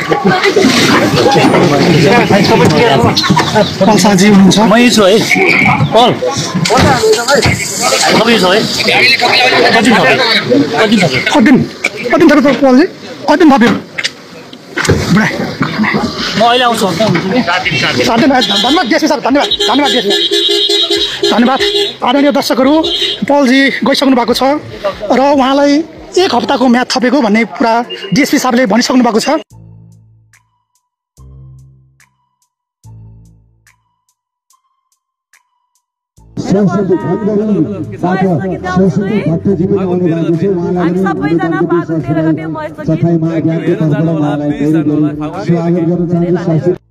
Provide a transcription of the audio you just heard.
साजी हुनुहुन्छ मै छु है पल सबै छ है कति थप्यो पलजी कति थप्यो बुढा म अहिले आउँछु धन्यवाद डिएसपी साहब धन्यवाद डिएसपी धन्यवाद आदरणीय दर्शकहरू पलजी गइसक्नु भएको छ र उहाँलाई 1 हप्ताको म्याद थपेको भन्ने कुरा डिएसपी साहबले भनिसक्नु भएको छ। सबैजना